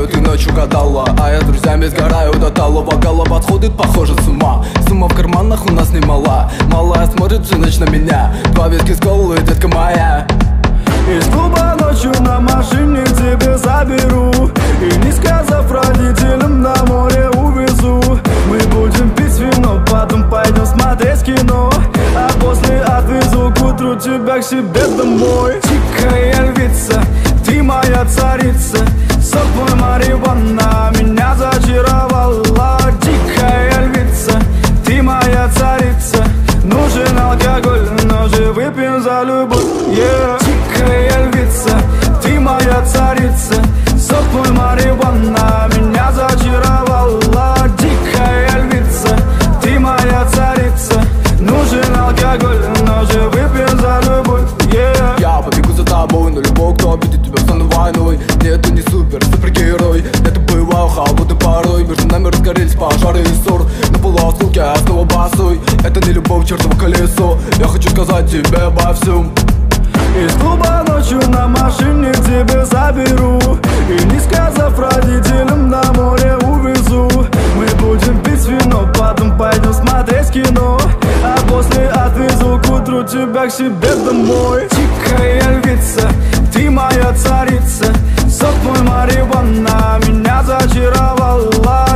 знаю, ты ночью гадала, а я друзьями сгораю до талого. Голова отходит, похоже, с ума. Сумма в карманах у нас немала. Малая смотрит всю ночь на меня. Два виски с колой, детка моя. Из клуба ночью на машине тебе заберу, и не сказав родителям, на море увезу. Мы будем пить вино, потом пойдем смотреть кино, а после отвезу к утру тебя к себе домой. Дикая львица, ты моя царица, сок мой марихуана меня зачаровала. Дикая львица, ты моя царица, нужен алкоголь, но же выпьем за любовь, yeah. Дикая львица, ты моя царица, сок мой марихуана меня зачаровала. Дикая львица, ты моя царица, нужен алкоголь, но же выпьем за любовь, yeah. Я побегу за тобой, но любого, кто обидит тебя, стану войной. Нет, ты не супергерой, это бывало холодной порой. Между нами разгорелись пожары и ссор. На полуосколке я снова босой. Это не любовь, чертово колесо. Я хочу сказать тебе обо всем. Из клуба ночью на машине тебе заберу, и не сказав родителям, на море увезу. Мы будем пить вино, потом пойдем смотреть кино, а после отвезу к утру тебя к себе домой. Дикая львица, ты моя царица, сок мой марихуана меня зачаровала.